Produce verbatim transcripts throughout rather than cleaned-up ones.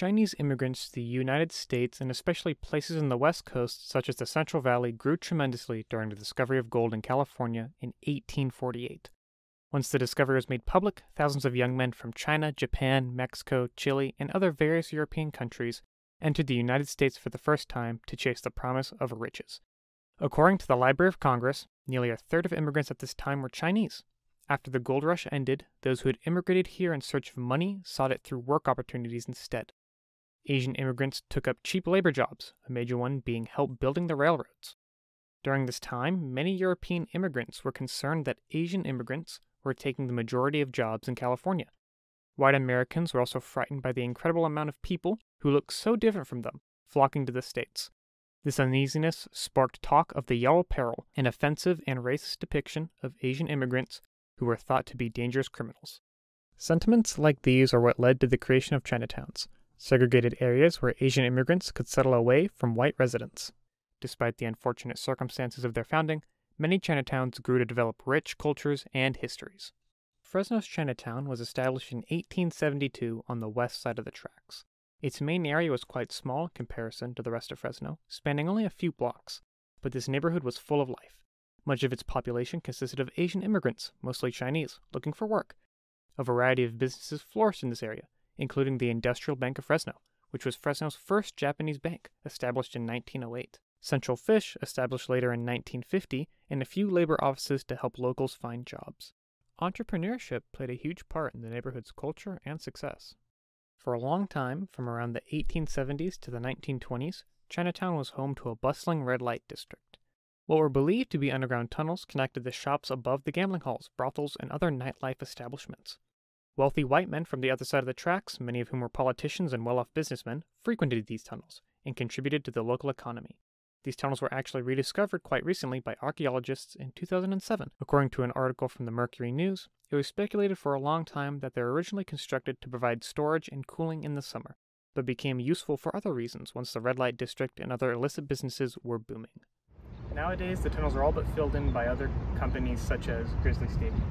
Chinese immigrants to the United States and especially places in the West Coast such as the Central Valley grew tremendously during the discovery of gold in California in eighteen forty-eight. Once the discovery was made public, thousands of young men from China, Japan, Mexico, Chile, and other various European countries entered the United States for the first time to chase the promise of riches. According to the Library of Congress, nearly a third of immigrants at this time were Chinese. After the gold rush ended, those who had immigrated here in search of money sought it through work opportunities instead. Asian immigrants took up cheap labor jobs, a major one being help building the railroads. During this time, many European immigrants were concerned that Asian immigrants were taking the majority of jobs in California. White Americans were also frightened by the incredible amount of people who looked so different from them flocking to the States. This uneasiness sparked talk of the Yellow Peril, an offensive and racist depiction of Asian immigrants who were thought to be dangerous criminals. Sentiments like these are what led to the creation of Chinatowns, segregated areas where Asian immigrants could settle away from white residents. Despite the unfortunate circumstances of their founding, many Chinatowns grew to develop rich cultures and histories. Fresno's Chinatown was established in eighteen seventy-two on the west side of the tracks. Its main area was quite small in comparison to the rest of Fresno, spanning only a few blocks, but this neighborhood was full of life. Much of its population consisted of Asian immigrants, mostly Chinese, looking for work. A variety of businesses flourished in this area, including the Industrial Bank of Fresno, which was Fresno's first Japanese bank, established in nineteen oh eight. Central Fish, established later in nineteen fifty, and a few labor offices to help locals find jobs. Entrepreneurship played a huge part in the neighborhood's culture and success. For a long time, from around the eighteen seventies to the nineteen twenties, Chinatown was home to a bustling red light district. What were believed to be underground tunnels connected the shops above the gambling halls, brothels, and other nightlife establishments. Wealthy white men from the other side of the tracks, many of whom were politicians and well-off businessmen, frequented these tunnels and contributed to the local economy. These tunnels were actually rediscovered quite recently by archaeologists in two thousand seven. According to an article from the Mercury News, it was speculated for a long time that they were originally constructed to provide storage and cooling in the summer, but became useful for other reasons once the red light district and other illicit businesses were booming. Nowadays, the tunnels are all but filled in by other companies such as Grizzly Stadium.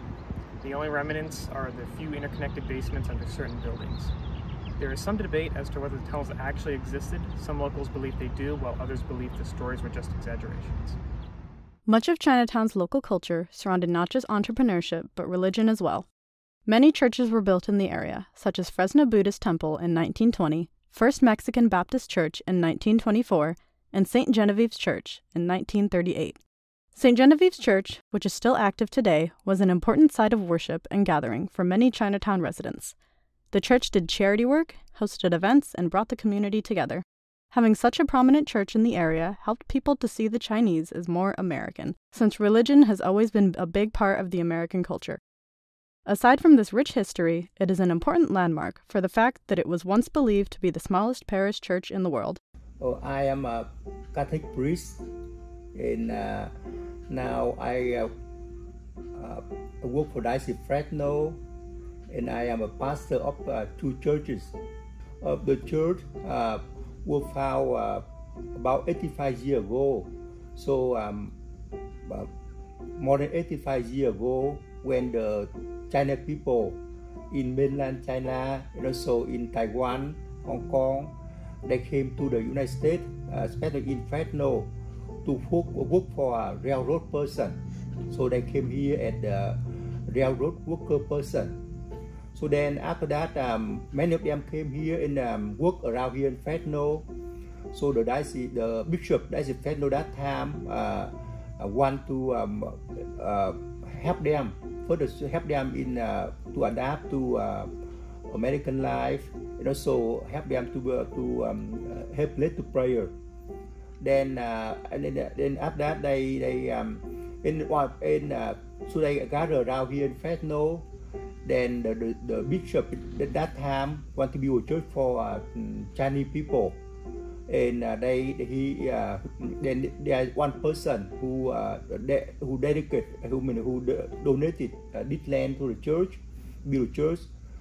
The only remnants are the few interconnected basements under certain buildings. There is some debate as to whether the tunnels actually existed. Some locals believe they do, while others believe the stories were just exaggerations. Much of Chinatown's local culture surrounded not just entrepreneurship, but religion as well. Many churches were built in the area, such as Fresno Buddhist Temple in nineteen twenty, First Mexican Baptist Church in nineteen twenty-four, and Saint Genevieve's Church in nineteen thirty-eight. Saint Genevieve's Church, which is still active today, was an important site of worship and gathering for many Chinatown residents. The church did charity work, hosted events, and brought the community together. Having such a prominent church in the area helped people to see the Chinese as more American, since religion has always been a big part of the American culture. Aside from this rich history, it is an important landmark for the fact that it was once believed to be the smallest parish church in the world. Oh, I am a Catholic priest, and uh, now I uh, uh, work for Diocese Fresno, and I am a pastor of uh, two churches. Of the church uh, was founded uh, about eighty-five years ago. So um, uh, more than eighty-five years ago, when the China people in mainland China and also in Taiwan, Hong Kong, they came to the United States, uh, especially in Fresno, to work, work for a railroad person. So they came here as the railroad worker person. So then after that, um, many of them came here and um, work around here in Fresno. So the diocese, the bishop diocese Fresno that time uh, uh, want to um, uh, help them, further help them in uh, to adapt to uh, American life, and also help them to uh, to um, uh, help lead to prayer. Then uh, and then, then after that they they um, in in uh, so they gather around here in Fresno. Then the, the, the bishop at that time want to build a church for uh, Chinese people, and uh, they he uh, then there is one person who uh, de who dedicated who who donated uh, this land to the church, build a church.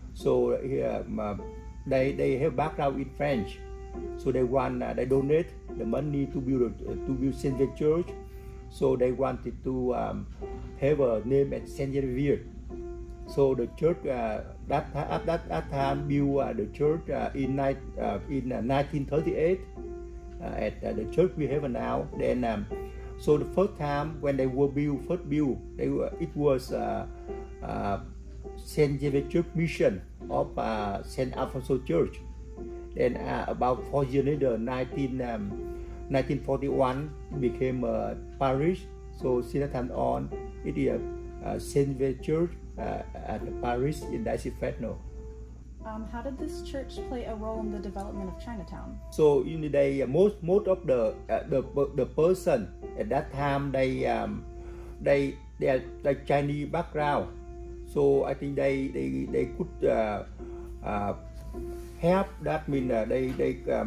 So um, uh, they they have background in French, so they want uh, they donate the money to build a, to build Saint Genevieve Church. So they wanted to um, have a name at Saint Genevieve. So the church uh, that at that, that time built uh, the church uh, in uh, in uh, nineteen thirty-eight uh, at uh, the church we have now. Then um, so the first time when they were built, first built, they were, it was uh, uh, Saint James Church Mission of uh, Saint Alfonso Church. Then uh, about four years later, nineteen forty-one, it became a parish. So since that time on, it is a uh, Saint James Church uh, at the parish in Diocese Fresno. Um, how did this church play a role in the development of Chinatown? So in the day, uh, most most of the uh, the the person at that time they um, they they are like Chinese background. So I think they they they could uh, uh, help. That means uh, they they um,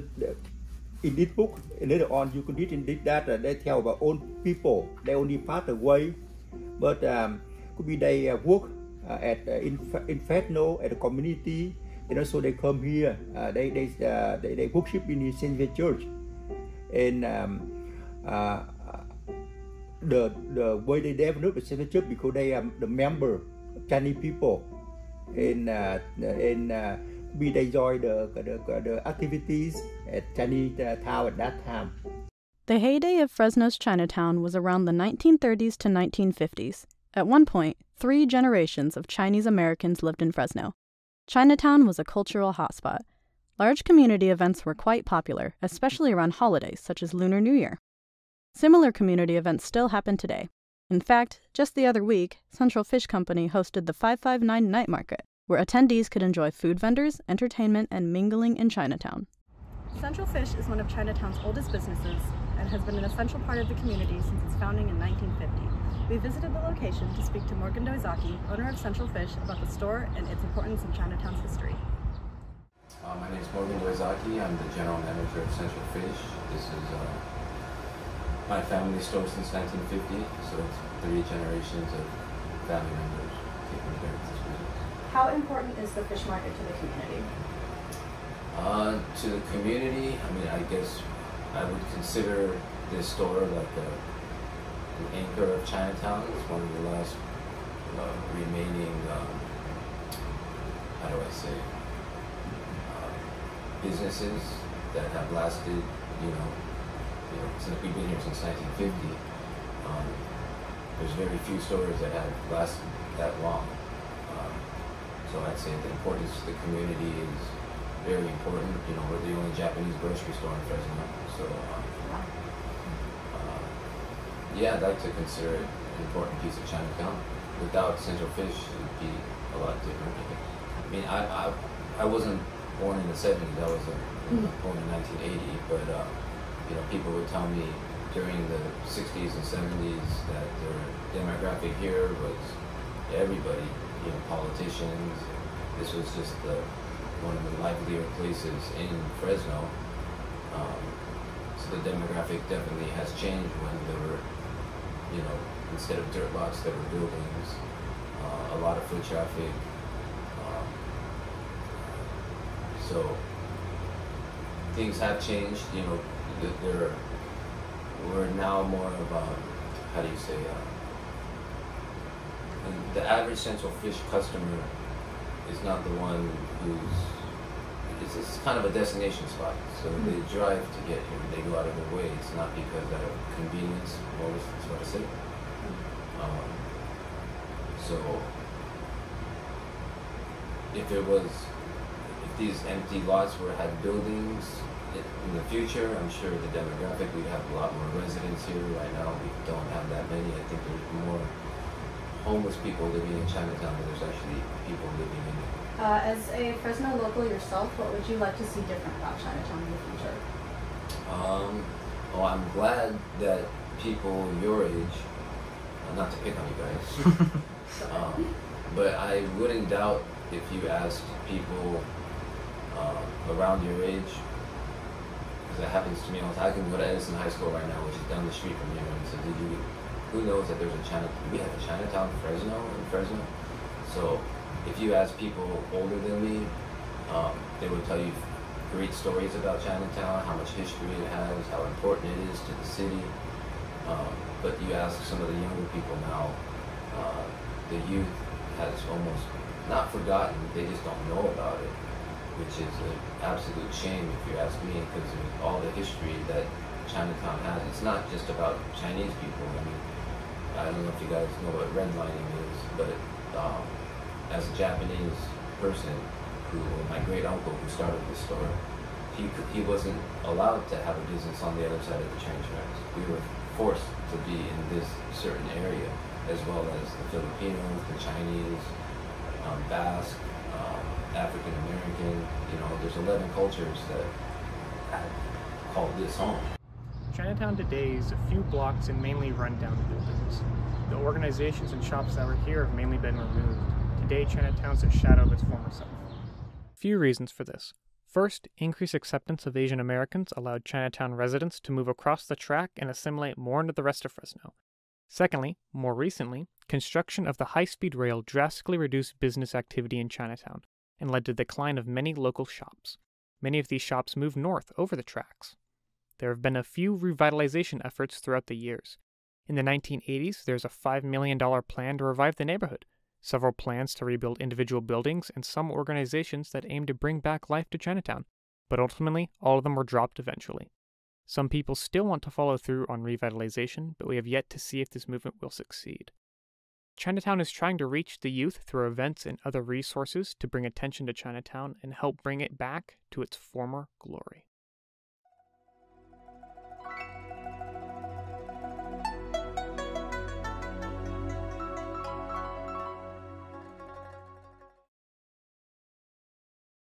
in this book and later on you could read in this that uh, they tell about own people. They only passed away, but um, could be they uh, work uh, at uh, in in Fresno at the community, and also they come here. Uh, they they, uh, they they worship in the Saint James Church, and um, uh, the the way they develop the Saint James Church because they are the member Chinese people, and uh, and uh, we enjoy the, the the activities at Chinatown at that time. The heyday of Fresno's Chinatown was around the nineteen thirties to nineteen fifties. At one point, three generations of Chinese Americans lived in Fresno. Chinatown was a cultural hotspot. Large community events were quite popular, especially around holidays such as Lunar New Year. Similar community events still happen today. In fact, just the other week, Central Fish Company hosted the five five nine Night Market, where attendees could enjoy food vendors, entertainment, and mingling in Chinatown. Central Fish is one of Chinatown's oldest businesses and has been an essential part of the community since its founding in nineteen fifty. We visited the location to speak to Morgan Doizaki, owner of Central Fish, about the store and its importance in Chinatown's history. Uh, my name is Morgan Doizaki. I'm the general manager of Central Fish. This is uh, my family store since nineteen fifty, so it's three generations of family members taking care of this business. How important is the fish market to the community? Uh, to the community, I mean, I guess I would consider this store like a, an anchor of Chinatown. It's one of the last uh, remaining, um, how do I say, uh, businesses that have lasted, you know, you know, since we've been here since nineteen fifty. Um, there's very few stores that have lasted that long. Um, so I'd say the importance to the community is very important. You know, we're the only Japanese grocery store in Fresno. So, um, uh, yeah, I'd like to consider it an important piece of Chinatown. Without Central Fish, it would be a lot different. I mean, I I, I wasn't born in the seventies. I was uh, mm-hmm. born in nineteen eighty. But, uh, you know, people would tell me during the sixties and seventies that the demographic here was everybody, you know, politicians. This was just the one of the livelier places in Fresno. Um, so the demographic definitely has changed when there were, you know, instead of dirt lots, there were buildings, uh, a lot of foot traffic. Um, so things have changed, you know, there we're now more of a, how do you say, uh, the average Central Fish customer is not the one who's, it's, it's kind of a destination spot. So mm-hmm. they drive to get here, they go out of their way. It's not because out of convenience, or that's what I say. Mm-hmm. Um, so if it was, if these empty lots were had buildings in the future, I'm sure the demographic, we'd have a lot more residents here. Right now, we don't have that many. I think there's more homeless people living in Chinatown than there's actually people living in it. Uh, as a Fresno local yourself, what would you like to see different about Chinatown in the future? Um, well, I'm glad that people your age, uh, not to pick on you guys, um, but I wouldn't doubt if you asked people uh, around your age, because it happens to me all the time. I can go to Edison High School right now, which is down the street from here, and so did you, who knows that there's a Chinatown, we have a Chinatown Fresno in Fresno. So if you ask people older than me, um, they would tell you great stories about Chinatown, how much history it has, how important it is to the city. Um, but you ask some of the younger people now, uh, the youth has almost not forgotten, they just don't know about it, which is an absolute shame if you ask me, because of all the history that Chinatown has. It's not just about Chinese people. I mean, I don't know if you guys know what redlining is, but um, as a Japanese person, who my great uncle who started this store, he he wasn't allowed to have a business on the other side of the train tracks. We were forced to be in this certain area, as well as the Filipinos, the Chinese, um, Basque, um, African American. You know, there's eleven cultures that have called this home. Chinatown today is a few blocks and mainly rundown buildings. The organizations and shops that were here have mainly been removed. Today, Chinatown's a shadow of its former self. Few reasons for this. First, increased acceptance of Asian Americans allowed Chinatown residents to move across the track and assimilate more into the rest of Fresno. Secondly, more recently, construction of the high-speed rail drastically reduced business activity in Chinatown and led to the decline of many local shops. Many of these shops moved north over the tracks. There have been a few revitalization efforts throughout the years. In the nineteen eighties, there's a five million dollars plan to revive the neighborhood, several plans to rebuild individual buildings, and some organizations that aim to bring back life to Chinatown, but ultimately, all of them were dropped eventually. Some people still want to follow through on revitalization, but we have yet to see if this movement will succeed. Chinatown is trying to reach the youth through events and other resources to bring attention to Chinatown and help bring it back to its former glory.